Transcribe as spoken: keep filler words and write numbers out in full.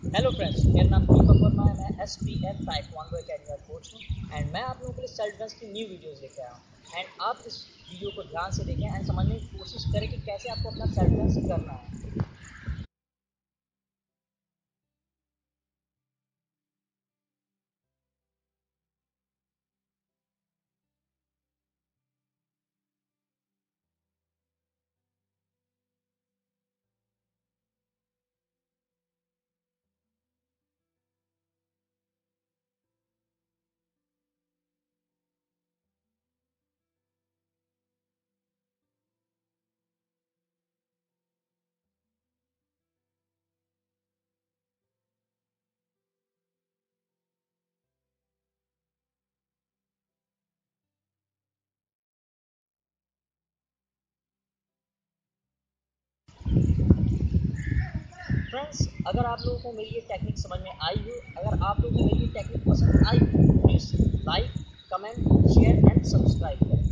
Hello friends, मेरा नाम दीपक वर्मा है। मैं S P F taekwondo academy का कोच हूँ एंड मैं आप लोगों के लिए सेल्फ डिफेंस की न्यू वीडियोस लेके आया हूँ। एंड आप इस वीडियो को ध्यान से देखें एंड समझने की कोशिश करें कि कैसे आपको अपना सेल्फ डिफेंस करना है। फ्रेंड्स, अगर आप लोगों को मेरी ये टेक्निक समझ में आई हो, अगर आप लोगों को मेरी ये टेक्निक पसंद आई हो, please like, comment, share and subscribe करें।